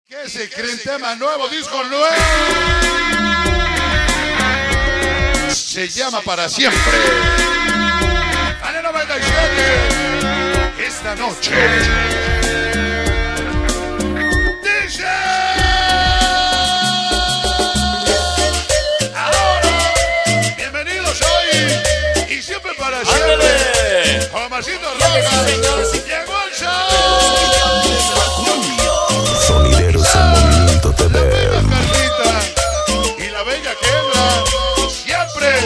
¿Qué se creen? Tema nuevo, disco nuevo. Se llama Para Siempre. Año 97. Esta noche. Dice. Ahora. Bienvenidos hoy. Y siempre para siempre. Omarcito Rojas. Llegó el show. Sonideros en Movimiento TV. Carlita y la bella Kendra siempre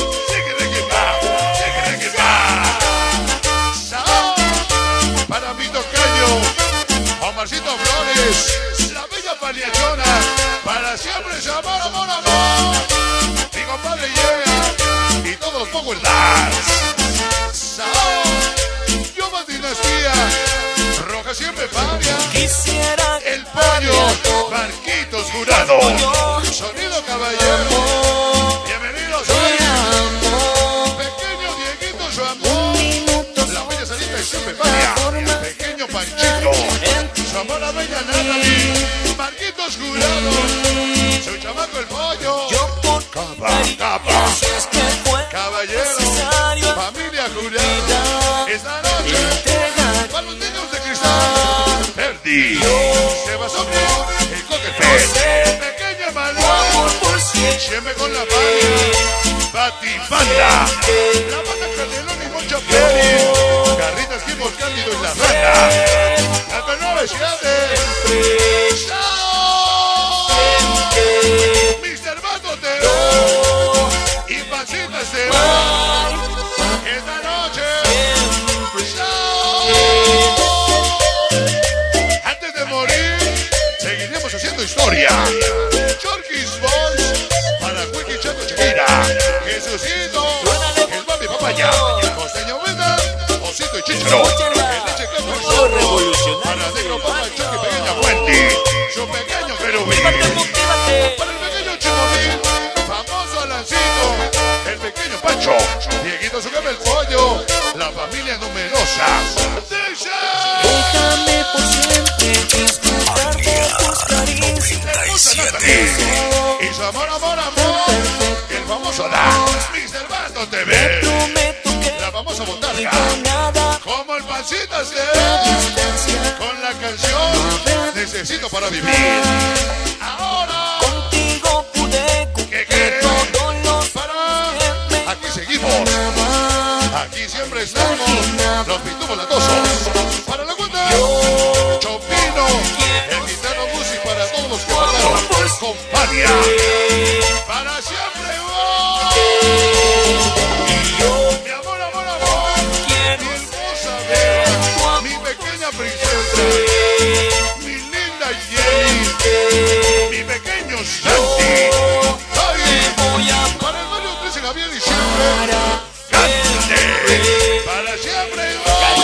para mi tocayo Omarcito Flores, la bella paliachona, para siempre es amor, amor, amor. Mi compadre llega y todos los Power Stars. Yo más dinastía Roja siempre paria. Quisiera El pollo, Marquitos Jurado, Sonido Caballero, bienvenidos hoy. Pequeño Dieguito, su amor, la bella Sarita y siempre paria. Pequeño Panchito, su amor la bella Natalie, Marquitos Jurado, su chamaco el pollo, Capa, Caballero, familia Jurado, esta noche, para los niños de cristal, Verdi, se basó el Coquetel, pequeña Manuel, siempre con la familia, Batibanda, la banda Candelón y Moncho Pérez, Garritas, Gilmos, Cándido y la Rana, Alto 97, Mr. Bato Teo y Pancitas Teo, esta noche, antes de morir, seguiremos haciendo historia. Chorquis Boys para Wiki Chato Chiquira, Jesucito, el Bambi Papaya, Costeño Venda, Osito y Chicharo, el Leche Capo y Zorro, para Negro Papa, Chucky Pequeña Fuente, su pequeño querubín, para el pequeño Chimomín, famoso Alancito, el pequeño Pancho, Dieguito su el pollo, la familia numerosa. déjame por siempre disfrutar de tus caricias. Y su amor, amor, amor, el famoso Dax, Mr. Basto TV, la famosa botarga, como el Pancitas TV, con la canción Necesito para vivir. Ahora, Contigo pude cumplir todos los para, aquí seguimos, aquí siempre estamos, los pitubos latosos, para la cuenta, Chopino, el gitano Musi, para todos los que pasaron, compañía, para siempre vos, mi amor, amor, amor, mi hermosa Bea, mi pequeña princesa, mi linda Jenny, mi pequeño Santi, ay, para el barrio 13 Gabriel y siempre, cántate, para siempre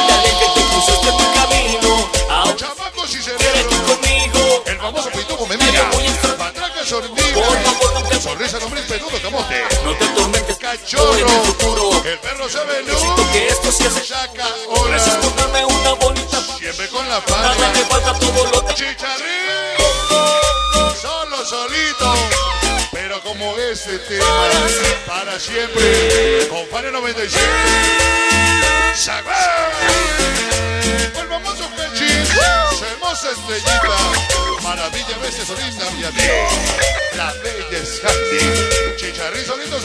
vos, chamacos y cerebros, el famoso pitubo me mira, matraca sornida, sonrisa nombre peludo camote, No te atormentes, cachorro, el perro se ve luz, que esto sí hace. saca hora, Gracias por darme una bonita paz. siempre con la Nada me palma, falta todo lo que Chicharrín, solo solito, pero como este tema, para siempre, con Fane 97, Sagrado, el famoso Pechín, su hermosa estrellita, maravilla, veces Solís, Navidad, la bella Scandi, Chicharrín, solito